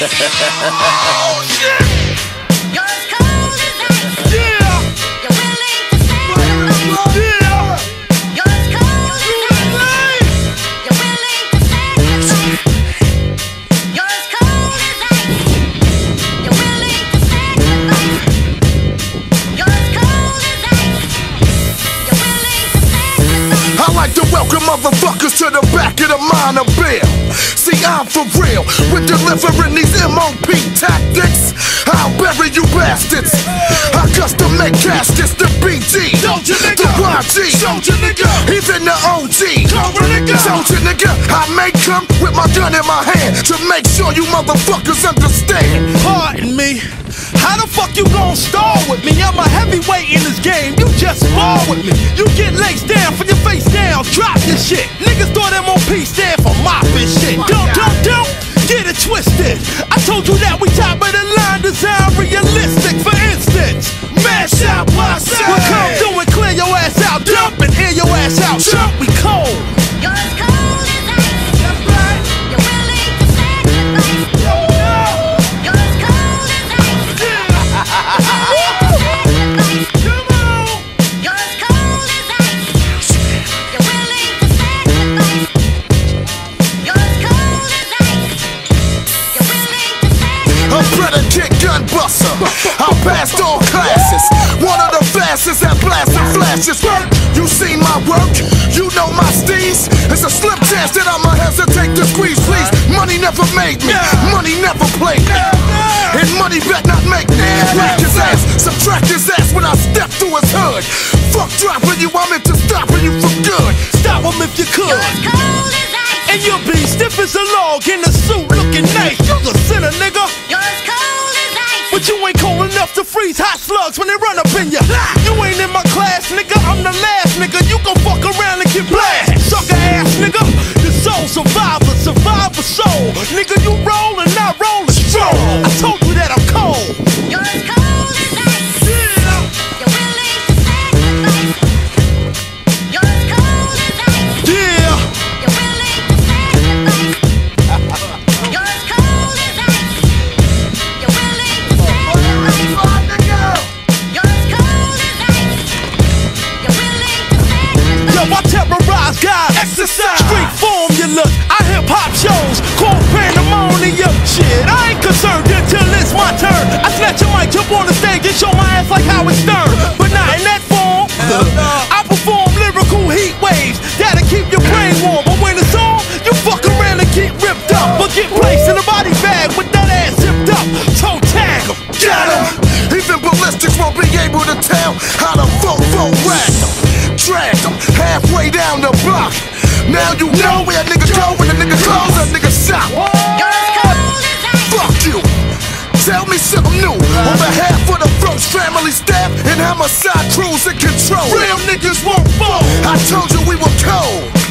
Oh, shit! You're as cold as ice. Yeah! You're willing to sacrifice. Yeah! You're as cold as ice. You're willing to sacrifice. You're as cold as ice. You're willing to sacrifice. You're as cold as ice. You're willing to sacrifice. I like to welcome motherfuckers to the back of the minor bill. See, I'm for real with delivering these MOP tactics. I'll bury you bastards. I custom make caskets, the BG, Soldier the nigga, YG, soldier nigga, even the OG, Cobra nigga, soldier nigga. I make come with my gun in my hand to make sure you motherfuckers understand. Pardon me. How the fuck you gon' stall with me? I'm a heavyweight in this game, you just spar with me. You get legs down from your face down, drop your shit. Niggas thought MOP stand for mopping shit. Don't get it twisted. I told you that we top of the line, design realistic. For instance, mash out my side. We'll come through and clear your ass out, dump and air your ass out. Jump, we cold. You're as cold as ice. That's right. You're willing to sacrifice. You're as cold as ice. Come on. You're as cold as ice. You're willing to sacrifice. You're as cold as ice. You're willing to A sacrifice. predicate gun buster. I passed all classes. One of the fastest at blasting flashes. You seen my work? You know my steez? It's a slim chance that I'ma hesitate to squeeze, please. Money never made me. Money never played me. And money bet not make me. Whack his ass, subtract his ass when I step through his hood. Fuck dropping you, I'm into stopping you for good. Stop him if you could. You're as cold as ice. And you'll be stiff as a log in a suit looking nice. You're a sinner, nigga. You're as cold as ice. But you ain't cold enough to freeze hot slugs when they run up in ya. You ain't in my class, nigga. I'm the last nigga. You gon' fuck around and get blasted. Sucker ass nigga. The soul survivor, survivor soul. Nigga, you roll and I roll and stroll. I told you that I'm cold. You're as cold as ice. You're willing to sacrifice. You're as cold as ice. Yeah. You're willing to sacrifice. You're as cold as ice. You're willing to sacrifice. You're as cold as ice. You're willing to sacrifice. Yo, I terrorize guys. Exercise. Street formulas. I hip hop shows. Call pandemonium. Shit, I ain't concerned until it's my turn. I snatch a mic, jump on the stage and show my ass like Howard Stern. But not in that form. I perform lyrical heat waves that'll keep your brain warm. But when it's on, you fuck around and get ripped up. But get placed in a body bag with that ass zipped up. Toe tag 'em. Got him. Even ballistics won't be able to tell how to fofo rag them. Drag them halfway down the block. Now you know where a nigga go when a nigga close, a nigga shop. You're as cold as ice. Fuck you. Tell me something new. On behalf of the First Family staff and homicide crews in control. Real niggas won't fall. I told you we were cold.